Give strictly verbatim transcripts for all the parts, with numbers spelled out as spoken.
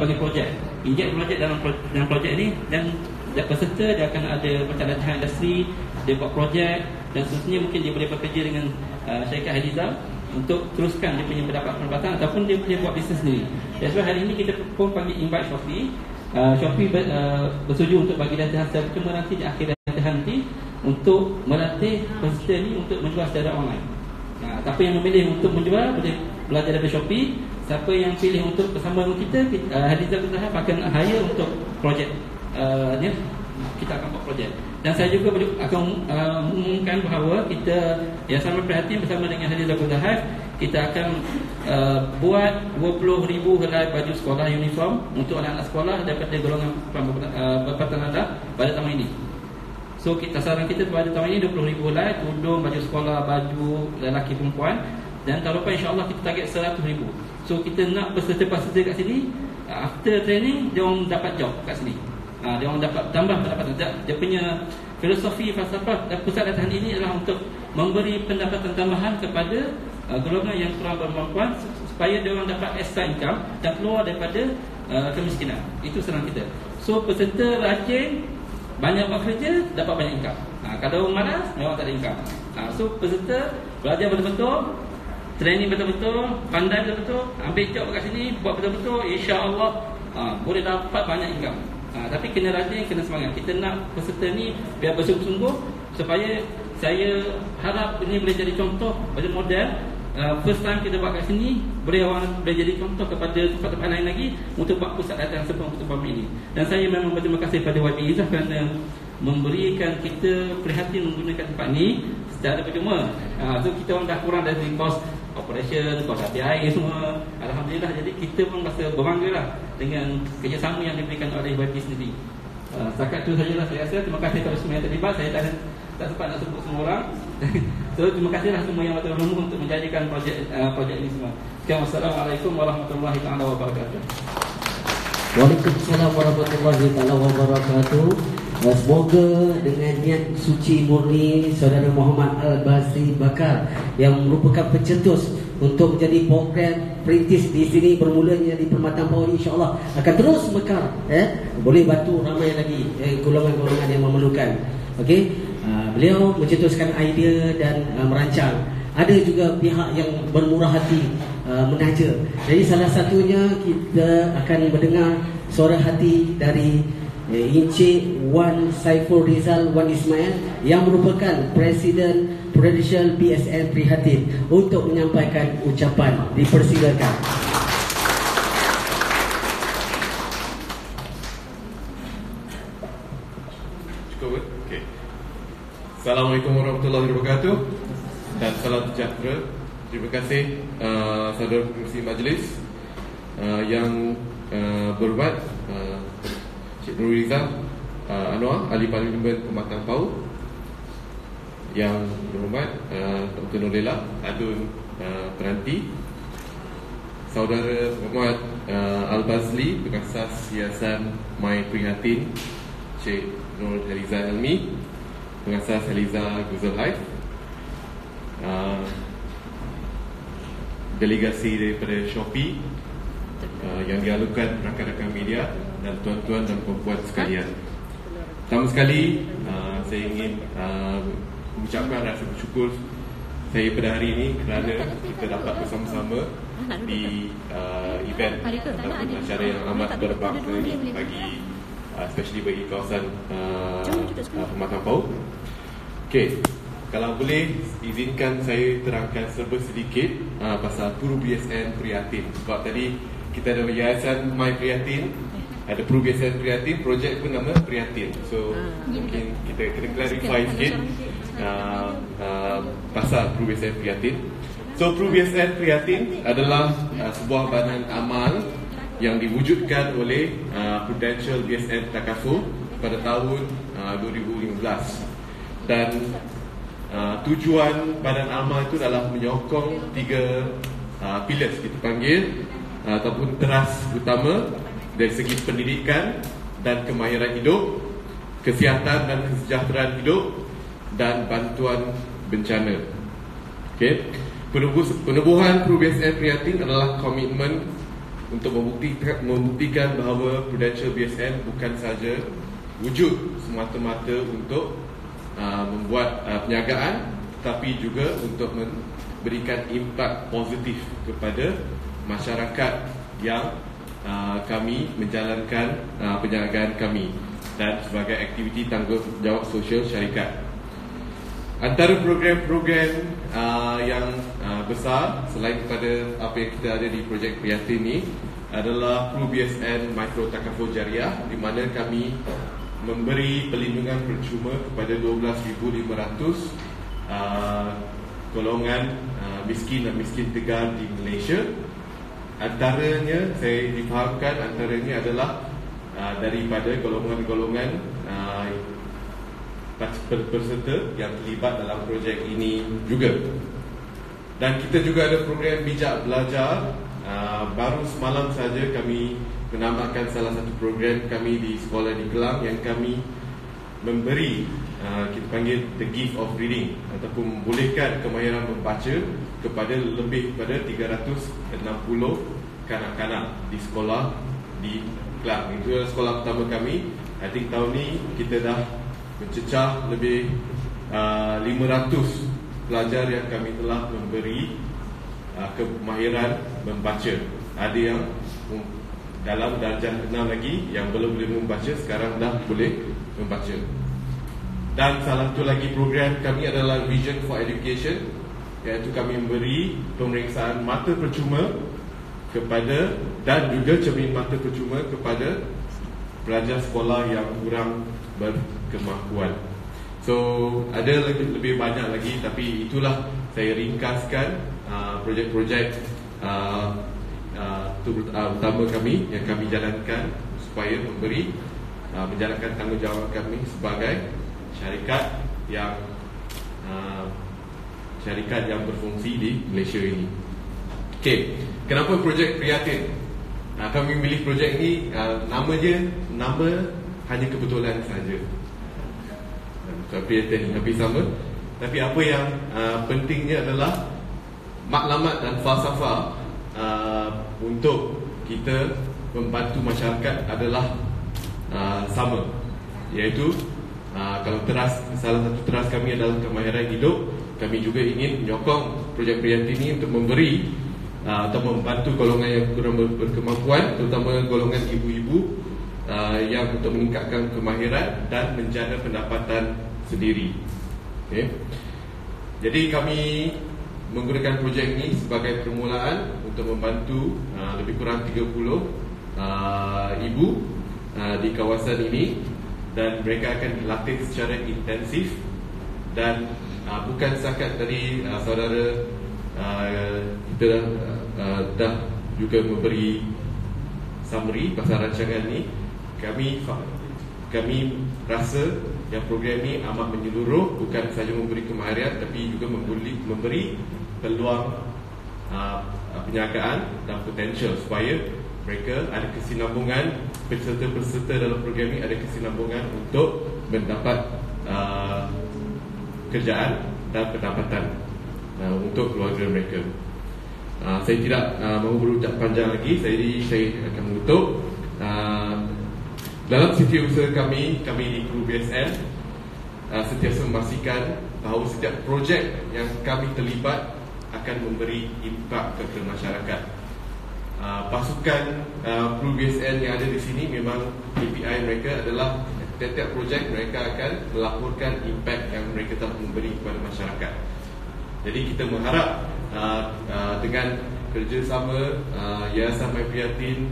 bagi projek, injek projek dalam dalam projek ni, dan peserta dia akan ada macam latihan industri, dia buat projek dan seterusnya. Mungkin dia boleh bekerja dengan uh, syarikat Haliza untuk teruskan dia punya pendapatan ataupun dia boleh buat bisnes sendiri. That's why hari ini kita pun panggil invite Shopee. uh, Shopee ber, uh, bersetuju untuk bagi latihan secara percuma nanti di akhir latihan nanti untuk melatih peserta ni untuk menjual secara online. Nah, siapa yang memilih untuk menjual boleh belajar dari Shopee. Siapa yang pilih untuk bersama dengan kita, uh, Haliza Bertahap akan hire untuk projek uh, ni, kita akan buat projek. Dan saya juga akan uh, mengumumkan bahawa kita yang sama prihatin bersama dengan Haliza Bertahap, kita akan uh, buat dua puluh ribu helai baju sekolah uniform untuk anak-anak sekolah daripada golongan uh, berpatan rendah pada tahun ini. So kita saran kita pada tahun ini dua puluh ribu helai tudung, baju sekolah, baju lelaki perempuan. Dan tahun depan insya-Allah kita target seratus ribu. So kita nak peserta-peserta kat sini, after training dia orang dapat job kat sini. Ha, dia orang dapat tambah pendapatan. Dia, dia punya filosofi falsafah dan pusat latihan ini adalah untuk memberi pendapatan tambahan kepada uh, golongan yang kurang berkemampuan supaya dia orang dapat extra income dan keluar daripada uh, kemiskinan. Itu saran kita. So peserta rajin, banyak buat kerja, dapat banyak income. Ha, kalau orang malas, memang tak ada income. Ha, so peserta belajar betul-betul, training betul-betul, pandai betul-betul, ambil job kat sini, buat betul-betul, insya-Allah ha, boleh dapat banyak income. Ha, tapi kena rajin, kena semangat. Kita nak peserta ni biar bersungguh-sungguh supaya saya harap ini boleh jadi contoh, boleh model. Uh, first time kita buat kat sini, boleh orang boleh jadi contoh kepada tempat-tempat lain lagi untuk buat pusat latihan sebelum untuk bumi ini. Dan saya memang berterima kasih kepada Y B Izzah kerana memberikan kita prihatin menggunakan tempat ni secara percuma. Uh, so kita orang dah kurang dari kos operation, kos api air semua. Alhamdulillah, jadi kita pun rasa berbanggalah dengan kerjasama yang diberikan oleh Y B sendiri. Uh, setakat itu sajalah saya rasa. Terima kasih kepada semua yang terlibat. Saya tak, tak sempat nak sebut semua orang. So terima kasihlah semua yang betul-betul untuk menjadikan projek uh, projek ini semua. Sekian, wassalamualaikum warahmatullahi taala wabarakatuh. Waalaikumsalam warahmatullahi taala wabarakatuh. Semoga dengan niat suci murni Saudara Muhammad Al-Basri Bakar yang merupakan pencetus untuk menjadi program perintis di sini bermulanya di Permata Ampau, insya-Allah akan terus mekar, eh boleh bantu ramai lagi eh, golongan-golongan yang memerlukan. Okey, uh, beliau mencetuskan idea dan uh, merancang. Ada juga pihak yang bermurah hati uh, menaja. Jadi salah satunya kita akan mendengar suara hati dari Encik Wan Saiful Rizal Wan Ismail yang merupakan Presiden Prudential P S N Prihatin untuk menyampaikan ucapan. Dipersilakan. Cukup. Okey. Assalamualaikum warahmatullahi wabarakatuh dan salam sejahtera. Terima kasih uh, saudara pengerusi majlis uh, yang uh, berhormat uh, Cik Nurul Izzah uh, Anwar, Ahli Parlimen Pematang Pau, yang berhormat uh, Doktor Nurlela Adun uh, Peranti, Saudara Muhammad uh, Al-Bazli, Pengasas Yayasan My Prihatin, Cik Nur Haliza Helmi, Pengasas Haliza Guzul Haif, uh, delegasi daripada Shopee uh, yang dialukan rakan-rakan media dan tuan-tuan dan puan-puan sekalian. Pertama sekali uh, saya ingin uh, mengucapkan rasa bersyukur saya pada hari ini kerana kita dapat bersama-sama di uh, event ataupun acara yang amat berbangga ini bagi uh, especially bagi kawasan uh, uh, Pematang Pau. Okey, kalau boleh izinkan saya terangkan serba sedikit uh, pasal Puru B S N Prihatin. Sebab tadi kita ada Yayasan My Prihatin, ada Puru B S N Prihatin, projek pun nama Prihatin. So mungkin kita kena clarify sikit uh, uh, pasal Puru B S N Prihatin. So Puru B S N Prihatin adalah uh, sebuah badan amal yang diwujudkan oleh uh, Prudential B S N Takaful pada tahun uh, dua ribu lima belas. Dan uh, tujuan badan amal itu adalah menyokong tiga uh, pillars kita panggil uh, ataupun teras utama dari segi pendidikan dan kemahiran hidup, kesihatan dan kesejahteraan hidup, dan bantuan bencana. Okey, penubuhan Puru B S N Prihatin adalah komitmen untuk membuktikan, membuktikan bahawa Prudential B S N bukan sahaja wujud semata-mata untuk uh, membuat uh, perniagaan, tapi juga untuk memberikan impak positif kepada masyarakat yang uh, kami menjalankan uh, perniagaan kami dan sebagai aktiviti tanggungjawab sosial syarikat. Antara program-program uh, yang uh, besar selain daripada apa yang kita ada di projek Prihatin ini adalah Pru B S N Micro Takaful Jariah, di mana kami memberi perlindungan percuma kepada dua belas ribu lima ratus uh, golongan uh, miskin dan miskin tegar di Malaysia. Antaranya saya difahamkan antaranya adalah uh, daripada golongan-golongan uh, peserta yang terlibat dalam projek ini juga. Dan kita juga ada program bijak belajar. uh, Baru semalam saja kami menambahkan salah satu program kami di sekolah di Kelang yang kami memberi uh, kita panggil the gift of reading, ataupun membolehkan kemahiran membaca kepada lebih pada tiga ratus enam puluh kanak-kanak di sekolah di Kelang. Itu adalah sekolah pertama kami. I think tahun ni kita dah mencecah lebih uh, lima ratus pelajar yang kami telah memberi uh, kemahiran membaca. Ada yang um, dalam darjah enam lagi yang belum boleh membaca, sekarang dah boleh membaca. Dan salah satu lagi program kami adalah Vision for Education, iaitu kami memberi pemeriksaan mata percuma kepada dan juga cermin mata percuma kepada pelajar sekolah yang kurang berkemampuan. So ada lebih, lebih banyak lagi, tapi itulah saya ringkaskan uh, projek-projek uh, uh, utama kami yang kami jalankan supaya memberi uh, menjalankan tanggungjawab kami sebagai syarikat yang uh, syarikat yang berfungsi di Malaysia ini. Okey, kenapa projek Prihatin? Uh, kami pilih projek ini, uh, nama je nama hanya kebetulan saja. Uh, Prihatin ini hampir sama, tapi apa yang uh, pentingnya adalah maklumat dan falsafah uh, untuk kita membantu masyarakat adalah uh, sama, iaitu uh, kalau teras, salah satu teras kami adalah kemahiran hidup. Kami juga ingin menyokong projek Prihatin ini untuk memberi Uh, atau membantu golongan yang kurang berkemampuan, terutama golongan ibu-ibu uh, yang untuk meningkatkan kemahiran dan menjana pendapatan sendiri. Okay. Jadi kami menggunakan projek ini sebagai permulaan untuk membantu uh, lebih kurang tiga puluh uh, ibu uh, di kawasan ini, dan mereka akan dilatih secara intensif. Dan uh, bukan setakat tadi uh, saudara Uh, kita dah, uh, dah juga memberi summary pasal rancangan ni. Kami kami rasa yang program ni amat menyeluruh, bukan sahaja memberi kemahiran tapi juga memberi, memberi peluang uh, perniagaan dan potensial supaya mereka ada kesinambungan, peserta-peserta dalam program ni ada kesinambungan untuk mendapat uh, kerjaan dan pendapatan Uh, untuk keluarga mereka. uh, Saya tidak uh, mahu berucap panjang lagi. Saya, saya akan menutup. uh, Dalam setiausaha kami Kami di Pru B S N uh, sentiasa memastikan bahawa setiap projek yang kami terlibat akan memberi impak kepada masyarakat. uh, Pasukan uh, Pru B S N yang ada di sini, memang K P I mereka adalah setiap projek mereka akan melaporkan impak yang mereka telah memberi kepada masyarakat. Jadi kita mengharap uh, uh, dengan kerjasama uh, Yayasan My Prihatin,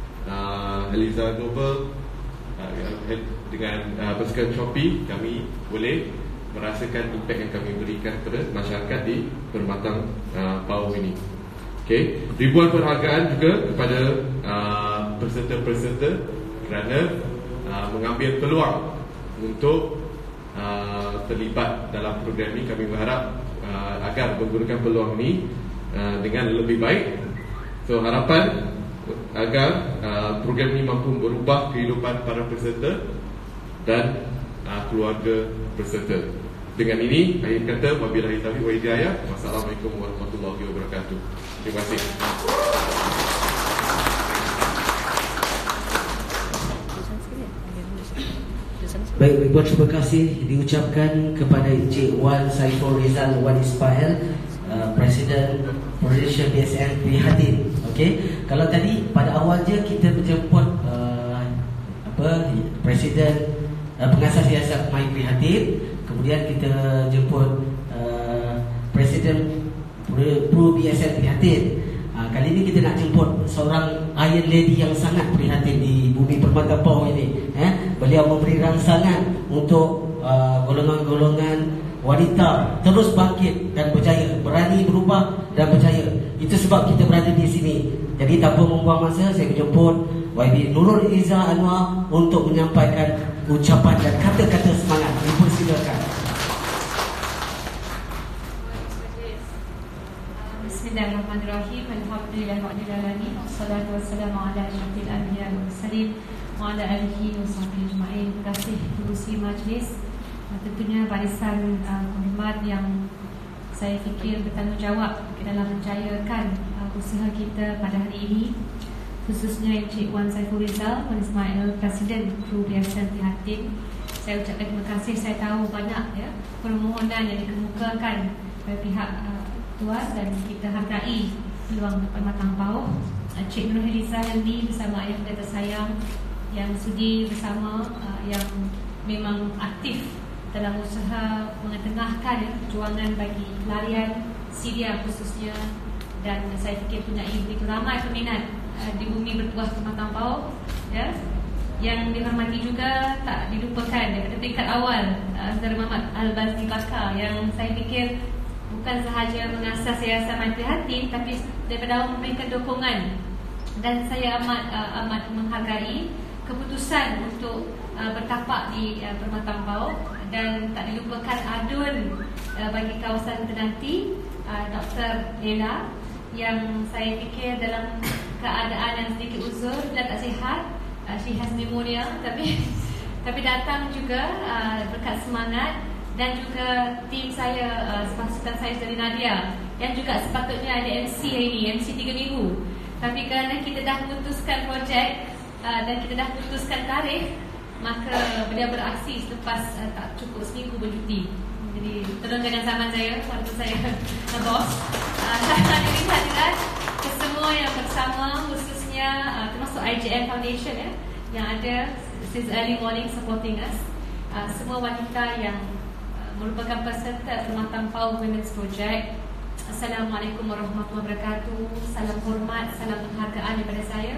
uh, Eliza Global, uh, dengan uh, pasukan Shopee, kami boleh merasakan impak yang kami berikan kepada masyarakat di Permatang uh, Pau ini. Okay. Ribuan penghargaan juga kepada uh, peserta-peserta kerana uh, mengambil peluang untuk uh, terlibat dalam program ini. Kami berharap Uh, agar menggunakan peluang ini uh, dengan lebih baik. So harapan agar uh, program ini mampu berubah kehidupan para peserta dan uh, keluarga peserta. Dengan ini akhir kata, wabillahi taufiq wal hidayah. Wassalamualaikum warahmatullahi wabarakatuh. Terima kasih. Baik, ribuan terima kasih diucapkan kepada Encik Wan Saiful Rizal Wan Ismail, uh, Presiden Malaysia B S N Prihatin. Okey, kalau tadi pada awalnya kita menjemput uh, apa Presiden uh, Pengasas Siasat My Prihatin, kemudian kita jemput uh, Presiden Pro B S N Prihatin. Uh, kali ini kita nak jemput seorang Iron Lady yang sangat prihatin di bumi Permata Pauh ini. Eh, beliau memberi rangsangan untuk uh, golongan-golongan wanita terus bangkit dan berjaya, berani berubah dan berjaya. Itu sebab kita berada di sini. Jadi tanpa membuang masa, saya menjemput Y B Nurul Izzah Anwar untuk menyampaikan ucapan dan kata-kata semangat. Dipersilakan. Bismillahirrahmanirrahim. Alhamdulillahirabbil alamin. Wassalatu wassalamu ala asyrafil anbiya'i wal mursalin wa ala alihi wa sahbihi ajma'in. Terima kasih pengerusi majlis. Tentunya barisan uh, hormat yang saya fikir bertanggungjawab dalam menjayakan uh, usaha kita pada hari ini, khususnya Encik Wan Saiful Rizal Wan Ismail, Presiden Pro B S N Prihatin. Saya ucapkan terima kasih. Saya tahu banyak ya permohonan yang dikemukakan oleh pihak uh, tuan dan kita hargai peluang Permatang Pauh. Encik Nur Rizal ini bersama ayah kita tersayang yang sudi bersama, uh, yang memang aktif dalam usaha mengetengahkan ya, perjuangan bagi pelarian Syria khususnya, dan saya fikir punya begitu ramai peminat uh, di bumi bertuah Permatang Pauh ya. Yang dihormati juga tak dilupakan daripada tingkat awal uh, Saudara Muhammad Al-Basri Bakar, yang saya fikir bukan sahaja mengasas Yayasan My Prihatin tapi daripada awal memberikan dukungan, dan saya amat uh, amat menghargai keputusan untuk uh, bertapak di uh, Permatang Pauh. Dan tak dilupakan adun uh, bagi kawasan Ternanti, uh, Doktor Lela, yang saya fikir dalam keadaan yang sedikit uzur, dia tak sihat, uh, she has pneumonia, tapi tapi datang juga uh, berkat semangat. Dan juga tim saya, uh, sepasukan saya dari Nadia, yang juga sepatutnya ada M C hari ini, M C tiga minggu. Tapi kerana kita dah putuskan projek uh, dan kita dah putuskan tarikh, maka beliau beraksi selepas uh, tak cukup seminggu bercuti. Jadi tolong jangan zaman saya waktu saya bos. uh, Hadirin hadirat kesemua yang bersama, khususnya uh, termasuk I J M Foundation ya, yang ada since early morning supporting us, uh, semua wanita yang merupakan peserta Permatang Pauh Women's Project. Assalamualaikum warahmatullahi wabarakatuh. Salam hormat, salam penghargaan daripada saya.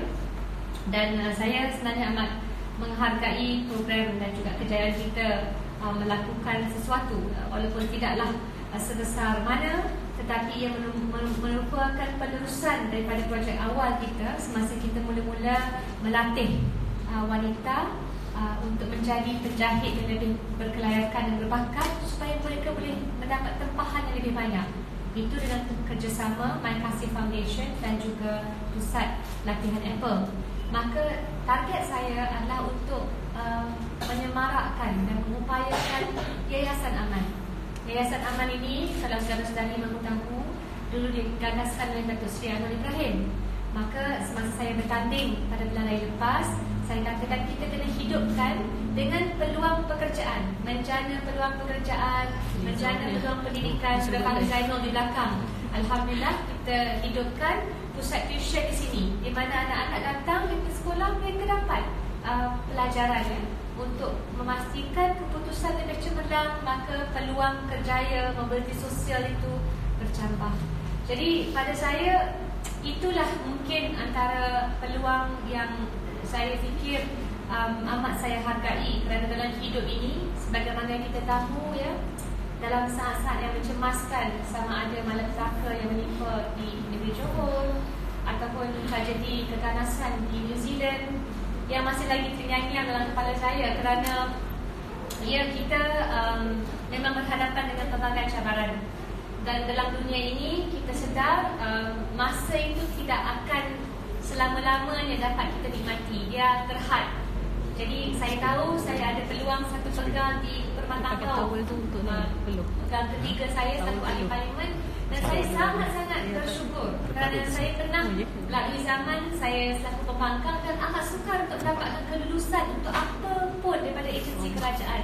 Dan uh, saya sebenarnya amat menghargai program dan juga kejayaan kita uh, melakukan sesuatu, uh, walaupun tidaklah uh, sebesar mana, tetapi ia merupakan penerusan daripada projek awal kita semasa kita mula-mula melatih uh, wanita Uh, untuk menjadi penjahit yang lebih berkelayakan dan berbakat, supaya mereka boleh mendapat tempahan yang lebih banyak. Itu dengan kerjasama My Kasih Foundation dan juga Pusat Latihan Apple. Maka target saya adalah untuk uh, menyemarakkan dan mengupayakan Yayasan Aman. Yayasan Aman ini, kalau saudara-saudari mahu tahu, dulu digagaskan oleh Datuk Seri Anwar Ibrahim. Maka semasa saya bertanding pada bulan Raya lepas, saya katakan kita kena hidupkan dengan peluang pekerjaan, menjana peluang pekerjaan, menjana peluang pendidikan. Sudah panggil Zainul di belakang. Alhamdulillah kita hidupkan pusat tuition di sini, di mana anak-anak datang ke sekolah, mereka dapat uh, pelajaran ya, untuk memastikan keputusan lebih cemerlang, maka peluang kerjaya mobiliti sosial itu bercambah. Jadi pada saya itulah mungkin antara peluang yang saya fikir um, amat saya hargai, kerana dalam hidup ini, sebagaimana kita tahu ya, dalam saat-saat yang mencemaskan, sama ada malapetaka yang menimpa di negeri Johor ataupun tragedi keganasan di New Zealand yang masih lagi terngiang-ngiang dalam kepala saya, kerana ya kita um, memang berhadapan dengan pelbagai cabaran. Dan dalam dunia ini kita sedar um, masa itu tidak akan selama-lamanya dapat kita nikmati, dia terhad. Jadi saya tahu saya ada peluang satu pegang di Permatang Pauh, pegang ketiga saya satu ahli parlimen, dan saya sangat-sangat bersyukur kerana saya pernah melalui zaman saya selaku pembangkang dan amat sukar untuk mendapatkan kelulusan untuk apa pun daripada agensi kerajaan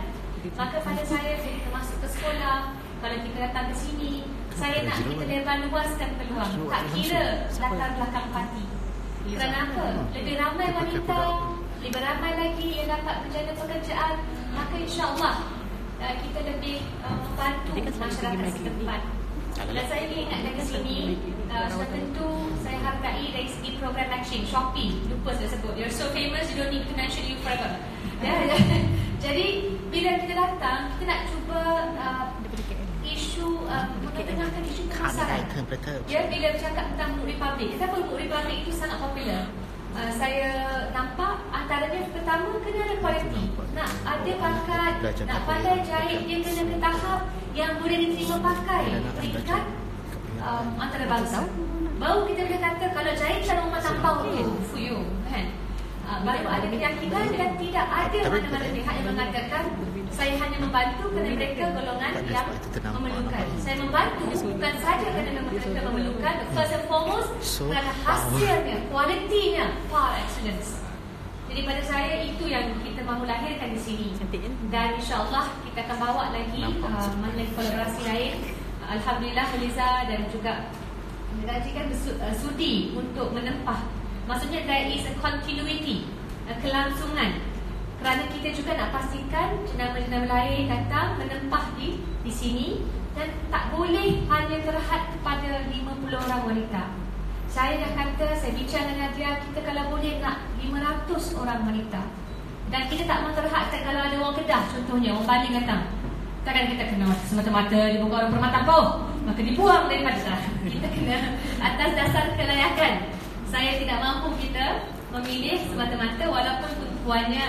Maka pada saya, bila kita masuk ke sekolah, kalau kita datang ke sini, saya nak kita lebar luaskan peluang. Tak kira latar belakang parti. Kerana apa? Lebih ramai wanita, lebih ramai lagi yang dapat menjana pekerjaan, maka insya-Allah uh, kita lebih uh, membantu masyarakat setempat. Dan saya ingin ingatkan ke sini, uh, sudah tentu saya hargai dari segi program matching. Shopee, lupa saya sebut, you're so famous, you don't need to mention you forever. Ya, jadi bila kita datang, kita nak cuba uh, isu, uh, mengetengahkan isu pemasaran. Ya, bila bercakap tentang Book Republic, kenapa Book Republic itu sangat popular? Uh, saya nampak antaranya pertama kena ada kualiti, nak ada bakat, nak pandai jahit, dia kena ke tahap yang boleh diterima pakai peringkat um, antarabangsa. Baru kita boleh kata kalau jahitan rumah tampau tu fuyo, kan? Uh, baru ada keyakinan dan tidak ada mana-mana pihak yang mengatakan saya hanya membantu kerana mereka golongan yang memerlukan. Saya membantu bukan saja kerana mereka memerlukan, first and foremost kerana hasilnya, kualitinya par excellence. Jadi pada saya itu yang kita mahu lahirkan di sini. Dan insya-Allah kita akan bawa lagi uh, mana kolaborasi lain. Alhamdulillah Haliza dan juga Rajikan sudi untuk menempah. Maksudnya there is a continuity, a kelangsungan. Kerana kita juga nak pastikan jenama-jenama lain datang menempah di di sini dan tak boleh hanya terhad kepada lima puluh orang wanita. Saya dah kata, saya bincang dengan dia, kita kalau boleh nak lima ratus orang wanita. Dan kita tak mahu terhadkan kalau ada orang Kedah contohnya, orang Baling datang. Takkan kita kena semata-mata dia bukan orang permata kau, maka dibuang daripada dah. Kita kena atas dasar kelayakan. Saya tidak mampu kita memilih semata-mata walaupun perempuannya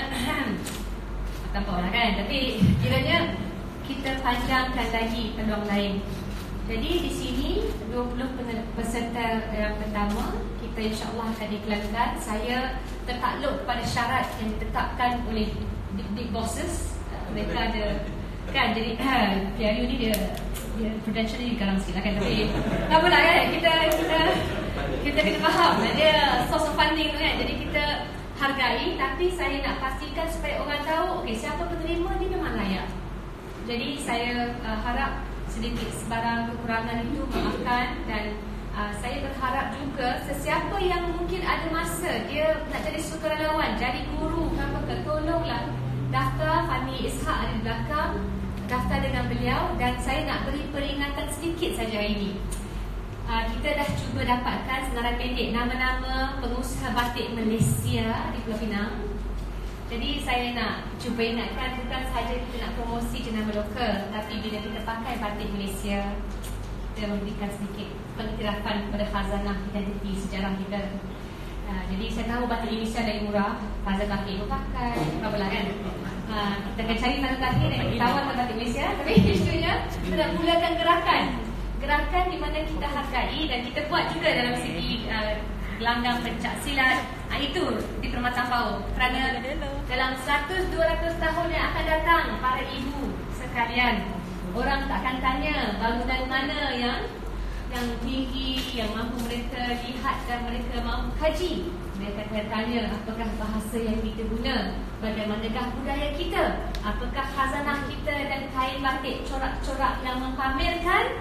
tanpa orang kan, tapi kiranya kita panjangkan lagi peluang lain. Jadi di sini dua puluh peserta yang pertama kita insya-Allah akan iklankan. Saya tertakluk kepada syarat yang ditetapkan oleh big, big bosses. Mereka ada kan, jadi P R U ni dia dia prudentially garang sikit lah kan, tapi tak apalah kan, kita kita kita kena faham dia source of funding tu kan, jadi kita hargai. Tapi saya nak pastikan supaya orang tahu okey, siapa penerima ni memang layak. Jadi saya uh, harap sedikit sebarang kekurangan itu maafkan. Dan uh, saya berharap juga sesiapa yang mungkin ada masa dia nak jadi sukarelawan, jadi guru, apa ke, tolonglah daftar. Fani Ishak ada di belakang, daftar dengan beliau. Dan saya nak beri peringatan sedikit saja hari ini. Uh, kita dah cuba dapatkan senarai pendek nama-nama pengusaha batik Malaysia di Pulau Pinang. Jadi saya nak cuba ingatkan, bukan sahaja kita nak promosi jenama lokal, tapi bila kita pakai batik Malaysia, kita memberikan sedikit pengiktirafan kepada khazanah identiti sejarah kita. Uh, jadi saya tahu batik Indonesia dari murah, Fazal Tahir pun pakai, apa lah kan. Uh, kita akan cari Fazal Tahir dan kita tawarkan batik Malaysia. Tapi isunya kita nak mulakan gerakan. Gerakan di mana kita hargai dan kita buat juga dalam segi uh, gelanggang pencak silat. Ha, itu di Permata Tampau. Kerana dalam seratus dua ratus tahun yang akan datang, para ibu sekalian, orang tak akan tanya bangunan mana yang yang tinggi, yang mampu mereka lihat dan mereka mampu kaji. Mereka akan tanya apakah bahasa yang kita guna, bagaimanakah budaya kita, apakah khazanah kita dan kain batik corak-corak yang mempamerkan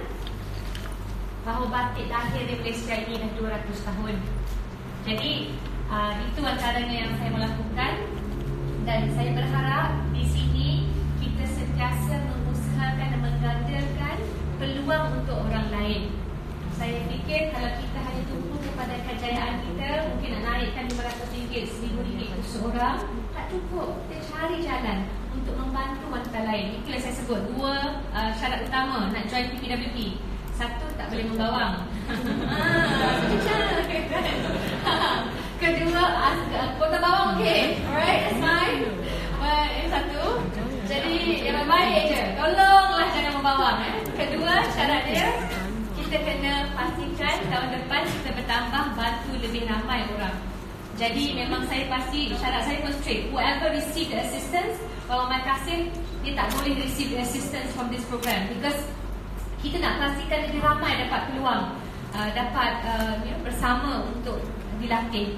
bahawa batik lahir di Malaysia ini dah dua ratus tahun. Jadi uh, itu antaranya yang saya melakukan. Dan saya berharap di sini kita sentiasa mengusahakan dan menggandakan peluang untuk orang lain. Saya fikir kalau kita hanya tumpu kepada kejayaan kita, mungkin nak naikkan lima ratus ringgit, seribu ringgit untuk seorang, tak cukup. Kita cari jalan untuk membantu wanita lain. Itulah saya sebut dua uh, syarat utama nak join P P W P. Satu, tak boleh membawang. Kedua, kota bawang okey. Alright, that's fine. But yang satu, jadi yang baik je. Tolonglah jangan membawang. Eh. Kedua, syarat dia, kita kena pastikan tahun depan kita bertambah bantu lebih ramai orang. Jadi memang saya pasti, syarat saya pun straight. Whoever receive the assistance, kalau Mai Kasim, dia tak boleh receive the assistance from this program. Because kita nak pastikan lebih ramai dapat peluang, uh, dapat uh, you know, bersama untuk dilatih.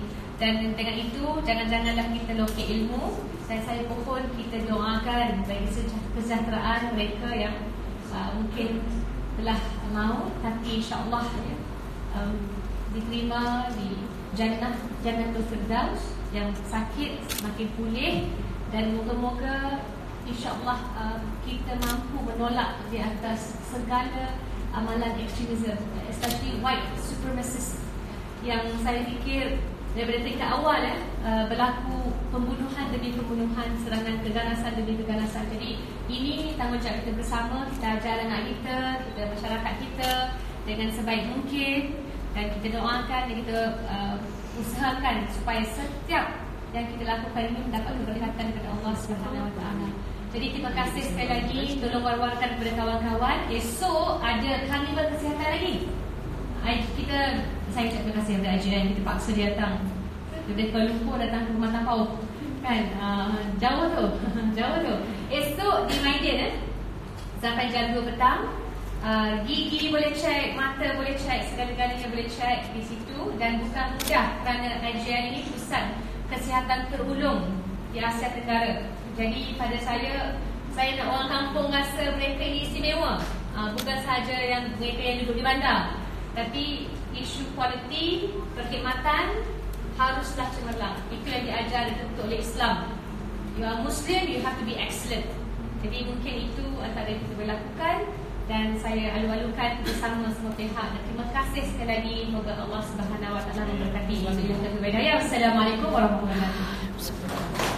Dan dengan itu, jangan-janganlah kita lokek ilmu. Dan saya mohon kita doakan bagi kesejahteraan mereka yang uh, mungkin telah maut, tapi insya-Allah ya, um, diterima di Jannah Jannatul Firdaus. Yang sakit semakin pulih, dan moga-moga insya-Allah uh, kita mampu menolak di atas segala amalan ekstremisme, especially white supremacist yang saya fikir daripada tingkat awal eh, uh, berlaku pembunuhan demi pembunuhan, serangan keganasan demi keganasan. Jadi ini tanggungjawab kita bersama. Kita ajar anak kita, kita masyarakat kita dengan sebaik mungkin, dan kita doakan dan kita uh, usahakan supaya setiap yang kita lakukan ini mendapat keberkatan daripada Allah Subhanahu Wa Taala. Jadi terima kasih sekali lagi, tolong war-warkan kepada kawan-kawan. Esok ada karnival kesihatan lagi. Kita saya ucap terima kasih kepada I J N, kita paksa dia datang. Dia Kuala Lumpur datang ke Rumah Tampau. Kan uh, jauh tu. Jauh tu. Esok di Maiden eh sampai jam dua petang. Uh, gigi boleh cek, mata boleh cek, segala-galanya boleh cek di situ. Dan bukan mudah kerana I J N ini pusat kesihatan terulung di Asia Tenggara. Jadi pada saya, saya nak orang kampung rasa mereka ini istimewa. uh, Bukan sahaja yang mereka yang duduk di bandar, tapi isu kualiti, perkhidmatan haruslah cemerlang. Itu yang diajar untuk oleh Islam. You are Muslim, you have to be excellent. Jadi mungkin itu antara yang kita boleh lakukan. Dan saya alu-alukan bersama semua pihak. Dan terima kasih sekali lagi. Semoga Allah Subhanahu Wa Taala memberkati. Wassalamualaikum warahmatullahi wabarakatuh.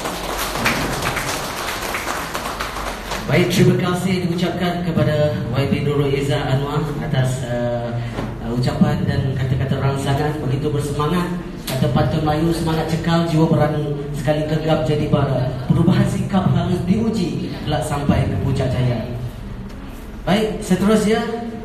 Baik, terima kasih diucapkan kepada Y B Nurul Izzah Anwar atas uh, uh, ucapan dan kata-kata rangsangan begitu bersemangat. Kata pantun Melayu, semangat cekal, jiwa berani, sekali gegap jadi bara. Perubahan sikap harus diuji kelak sampai ke puncak jaya. Baik, seterusnya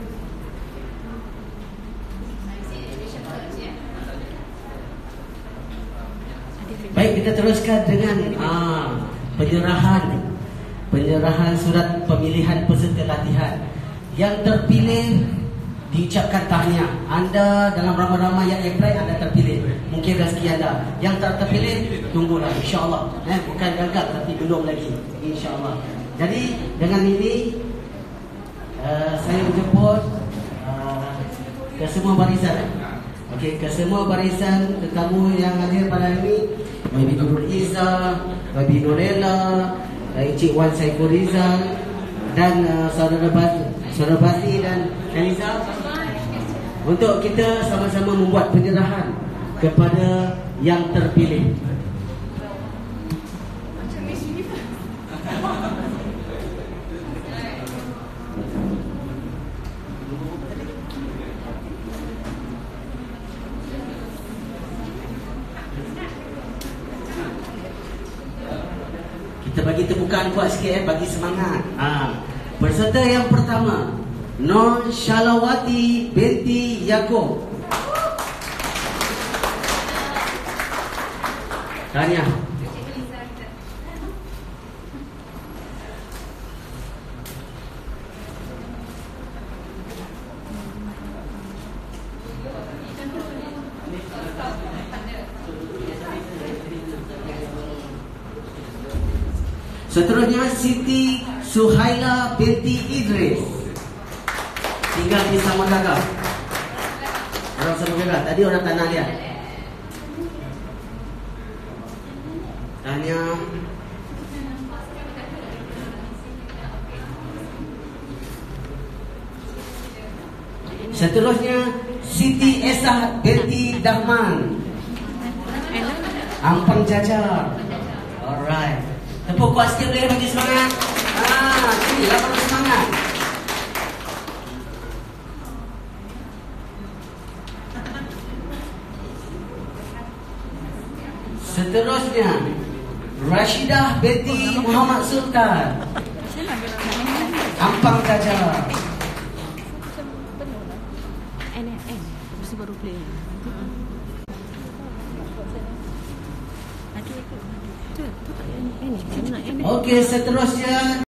baik, kita teruskan dengan ah, penyerahan Penyerahan surat pemilihan peserta latihan. Yang terpilih diucapkan tahniah. Anda dalam ramai-ramai yang apply, anda terpilih. Mungkin rezeki anda. Yang tak terpilih, tunggulah insya-Allah. Eh, bukan gagal tapi belum lagi, insya-Allah. Jadi dengan ini uh, saya menjemput uh, ke semua barisan. Okey, ke semua barisan tetamu yang hadir pada hari ini, Y B Nurul Izzah, Y B Nurella, Encik Wan Saiful Rizal, dan uh, saudara Basri, saudara Basri dan Eliza, untuk kita sama-sama membuat penyerahan kepada yang terpilih. Kita bagi tepukan kuat sikit eh, bagi semangat. Ha. Peserta yang pertama, Nur Shalawati binti Yaakob. Tahniah. Seterusnya Siti Suhaila binti Idris, tinggal di Samagaga. Orang Samagaga, tadi orang Tanah Liat. Tanya seterusnya Siti Esa binti Dahman, Ampang Jajar. Alright, tepuk kuat sikit boleh bagi semangat. Ah, inilah bagi semangat. Seterusnya Rashidah binti Muhammad Sultan, Ampang Jajar. Okey, seterusnya